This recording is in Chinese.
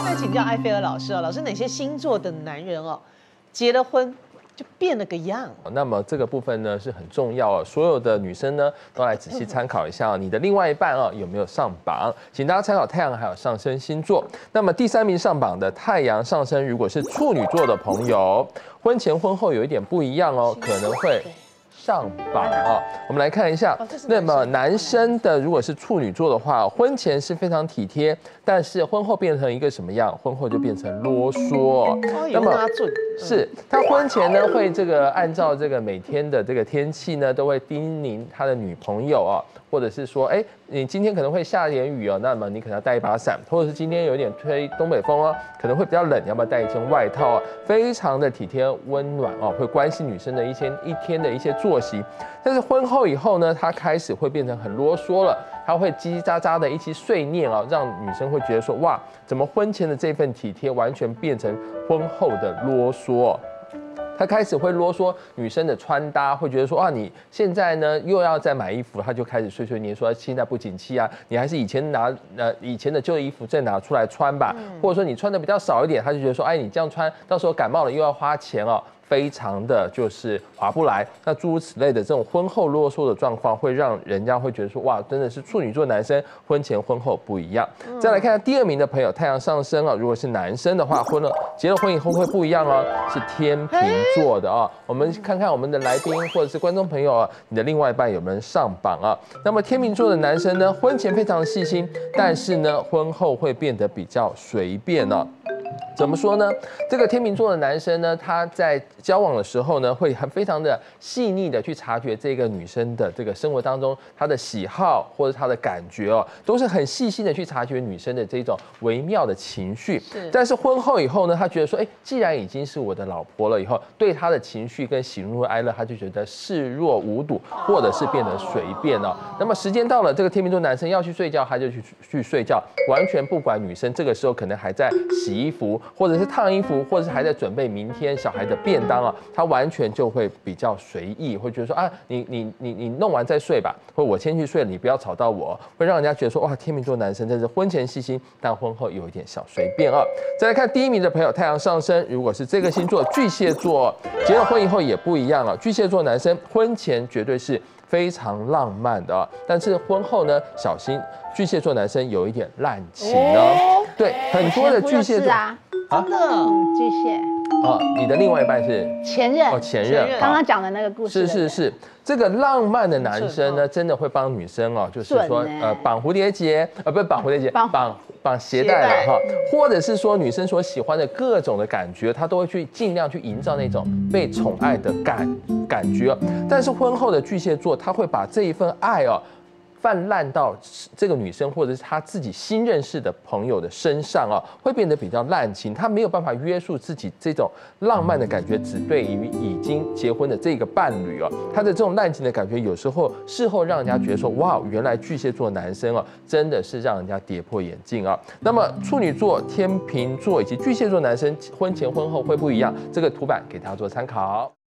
再请教艾菲尔老师哦，老师哪些星座的男人哦，结了婚就变了个样？ 那么这个部分呢是很重要哦，所有的女生呢都来仔细参考一下你的另外一半有没有上榜，请大家参考太阳还有上升星座。那么第3名上榜的太阳上升，如果是处女座的朋友，婚前婚后有一点不一样哦，可能会上榜啊，我们来看一下。那么男生的如果是处女座的话，婚前是非常体贴，但是婚后变成一个什么样？婚后就变成啰嗦。 那么是他婚前呢会按照每天的天气呢，都会叮咛他的女朋友或者是说，你今天可能会下点雨那么你可能要带一把伞，或者是今天有点吹东北风可能会比较冷，要不要带一件外套非常的体贴温暖会关心女生的一天的一些作息。但是婚后以后呢，他开始会变成很啰嗦了，他会叽叽喳喳的一起碎念让女生会觉得说，哇，怎么婚前的这份体贴完全变成婚后的啰嗦？他开始会啰嗦女生的穿搭，会觉得说你现在呢又要再买衣服，他就开始碎碎念说现在不景气你还是以前的旧衣服再拿出来穿吧，或者说你穿的比较少一点，他就觉得说你这样穿到时候感冒了又要花钱非常的就是划不来。那诸如此类的这种婚后啰嗦的状况，会让人家会觉得说，哇，真的是处女座男生婚前婚后不一样。再来看看第2名的朋友，太阳上升如果是男生的话，结了婚以后会不一样是天秤座的我们看看我们的来宾或者是观众朋友你的另外一半有没有人上榜那么天秤座的男生呢，婚前非常细心，但是呢，婚后会变得比较随便怎么说呢？这个天秤座的男生呢，他在交往的时候呢，会非常的细腻的去察觉这个女生的生活当中她的喜好或者她的感觉都是很细心的去察觉女生的这种微妙的情绪。但是婚后以后呢，他觉得说，既然已经是我的老婆了以后，对她的情绪跟喜怒哀乐，他就觉得视若无睹，或者是变得随便那么时间到了，这个天秤座男生要去睡觉，他就去睡觉，完全不管女生这个时候可能还在洗衣服，或者是烫衣服，或者是还在准备明天小孩的便当他完全就会比较随意，会觉得说你弄完再睡吧，或者我先去睡了，你不要吵到我，会让人家觉得说，哇，天秤座男生真是婚前细心，但婚后有一点小随便再来看第1名的朋友，太阳上升，如果是这个星座巨蟹座，结了婚以后也不一样巨蟹座男生婚前绝对是非常浪漫的但是婚后呢，小心巨蟹座男生有一点滥情对，很多的巨蟹座真的巨蟹你的另外一半是前任前任刚刚讲的那个故事是这个浪漫的男生呢，真的会帮女生就是说绑蝴蝶结不是绑蝴蝶结，绑鞋带了或者是说女生所喜欢的各种的感觉，他都会去尽量去营造那种被宠爱的感觉但是婚后的巨蟹座，他会把这一份爱泛滥到这个女生或者是她自己新认识的朋友的身上会变得比较滥情，她没有办法约束自己这种浪漫的感觉，只对于已经结婚的这个伴侣她的这种滥情的感觉，有时候事后让人家觉得说，哇，原来巨蟹座男生真的是让人家跌破眼镜那么处女座、天秤座以及巨蟹座男生婚前婚后会不一样，这个图版给大家做参考。